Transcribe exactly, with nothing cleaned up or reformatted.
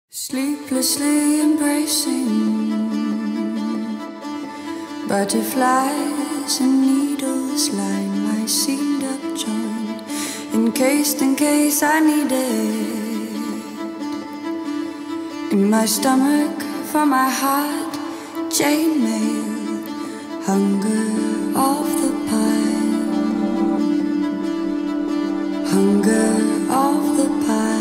Sleeplessly embracing butterflies and needles line my seamed up joint, encased in case I need it. In my stomach for my heart, chainmail, hunger of the pine, hunger of the pine.